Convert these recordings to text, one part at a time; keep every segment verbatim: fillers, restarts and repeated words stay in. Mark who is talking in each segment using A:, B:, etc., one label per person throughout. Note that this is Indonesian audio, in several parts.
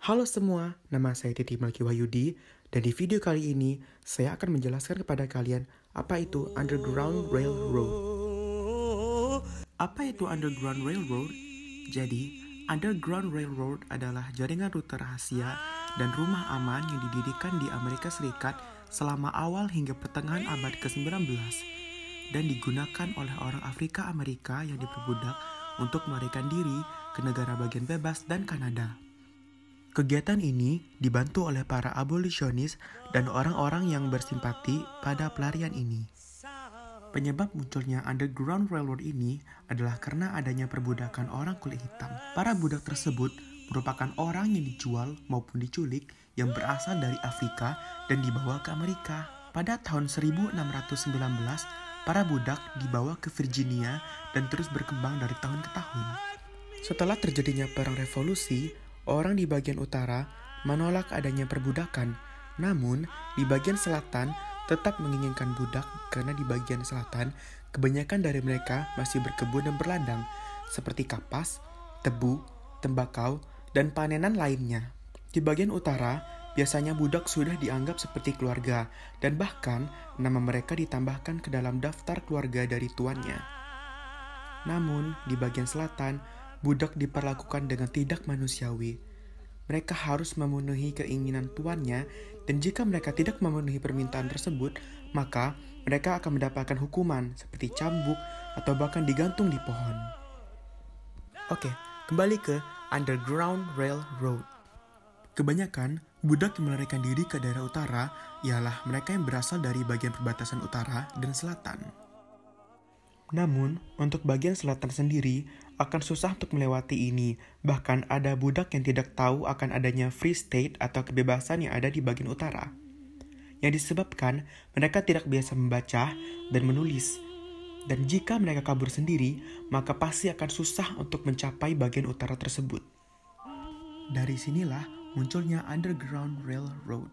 A: Halo semua, nama saya Titi Melki Wahyudi, dan di video kali ini saya akan menjelaskan kepada kalian apa itu Underground Railroad. Apa itu Underground Railroad? Jadi, Underground Railroad adalah jaringan rute rahasia dan rumah aman yang didirikan di Amerika Serikat selama awal hingga pertengahan abad ke sembilan belas dan digunakan oleh orang Afrika Amerika yang diperbudak untuk melarikan diri ke negara bagian bebas dan Kanada. Kegiatan ini dibantu oleh para abolisionis dan orang-orang yang bersimpati pada pelarian ini. Penyebab munculnya Underground Railroad ini adalah karena adanya perbudakan orang kulit hitam. Para budak tersebut merupakan orang yang dijual maupun diculik yang berasal dari Afrika dan dibawa ke Amerika. Pada tahun seribu enam ratus sembilan belas, para budak dibawa ke Virginia dan terus berkembang dari tahun ke tahun. Setelah terjadinya perang revolusi, orang di bagian utara menolak adanya perbudakan, namun di bagian selatan tetap menginginkan budak karena di bagian selatan kebanyakan dari mereka masih berkebun dan berladang, seperti kapas, tebu, tembakau, dan panenan lainnya. Di bagian utara, biasanya budak sudah dianggap seperti keluarga, dan bahkan nama mereka ditambahkan ke dalam daftar keluarga dari tuannya. Namun, di bagian selatan, budak diperlakukan dengan tidak manusiawi. Mereka harus memenuhi keinginan tuannya, dan jika mereka tidak memenuhi permintaan tersebut, maka mereka akan mendapatkan hukuman seperti cambuk atau bahkan digantung di pohon. Oke, kembali ke Underground Railroad. Kebanyakan budak yang melarikan diri ke daerah utara ialah mereka yang berasal dari bagian perbatasan utara dan selatan. Namun, untuk bagian selatan sendiri akan susah untuk melewati ini. Bahkan ada budak yang tidak tahu akan adanya free state atau kebebasan yang ada di bagian utara. Yang disebabkan mereka tidak biasa membaca dan menulis. Dan jika mereka kabur sendiri, maka pasti akan susah untuk mencapai bagian utara tersebut. Dari sinilah munculnya Underground Railroad.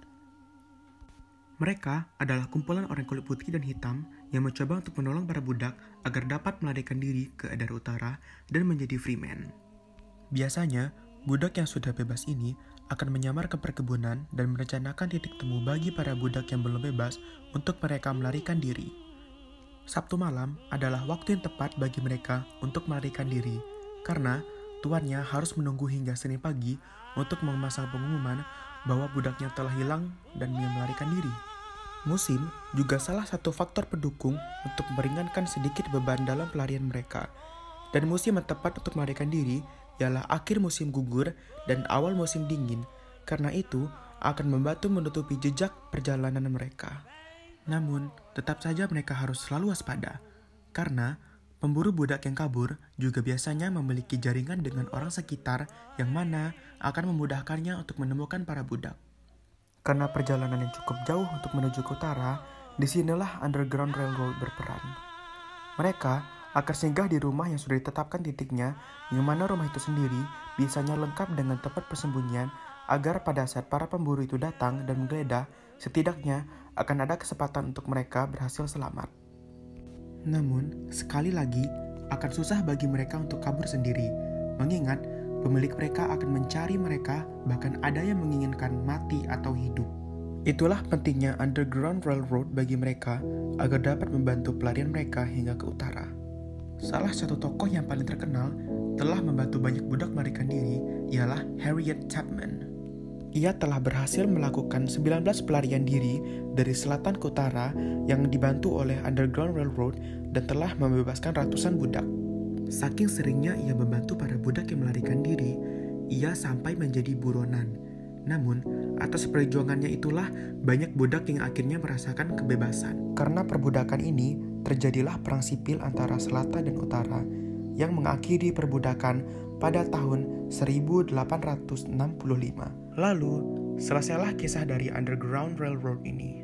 A: Mereka adalah kumpulan orang kulit putih dan hitam yang mencoba untuk menolong para budak agar dapat melarikan diri ke daerah utara dan menjadi freeman. Biasanya, budak yang sudah bebas ini akan menyamar ke perkebunan dan merencanakan titik temu bagi para budak yang belum bebas untuk mereka melarikan diri. Sabtu malam adalah waktu yang tepat bagi mereka untuk melarikan diri, karena tuannya harus menunggu hingga Senin pagi untuk memasang pengumuman bahwa budaknya telah hilang dan dia melarikan diri. Musim juga salah satu faktor pendukung untuk meringankan sedikit beban dalam pelarian mereka. Dan musim yang tepat untuk melarikan diri ialah akhir musim gugur dan awal musim dingin. Karena itu akan membantu menutupi jejak perjalanan mereka. Namun, tetap saja mereka harus selalu waspada. Karena pemburu budak yang kabur juga biasanya memiliki jaringan dengan orang sekitar yang mana akan memudahkannya untuk menemukan para budak. Karena perjalanan yang cukup jauh untuk menuju ke utara, disinilah Underground Railroad berperan. Mereka akan singgah di rumah yang sudah ditetapkan titiknya, yang mana rumah itu sendiri biasanya lengkap dengan tempat persembunyian agar pada saat para pemburu itu datang dan menggeledah, setidaknya akan ada kesempatan untuk mereka berhasil selamat. Namun, sekali lagi, akan susah bagi mereka untuk kabur sendiri, mengingat pemilik mereka akan mencari mereka, bahkan ada yang menginginkan mati atau hidup. Itulah pentingnya Underground Railroad bagi mereka agar dapat membantu pelarian mereka hingga ke utara. Salah satu tokoh yang paling terkenal telah membantu banyak budak melarikan diri ialah Harriet Tubman. Ia telah berhasil melakukan sembilan belas pelarian diri dari selatan ke utara yang dibantu oleh Underground Railroad dan telah membebaskan ratusan budak. Saking seringnya ia membantu para budak yang melarikan diri, ia sampai menjadi buronan. Namun, atas perjuangannya itulah banyak budak yang akhirnya merasakan kebebasan. Karena perbudakan ini, terjadilah perang sipil antara selatan dan utara yang mengakhiri perbudakan pada tahun seribu delapan ratus enam puluh lima. Lalu, selesailah kisah dari Underground Railroad ini.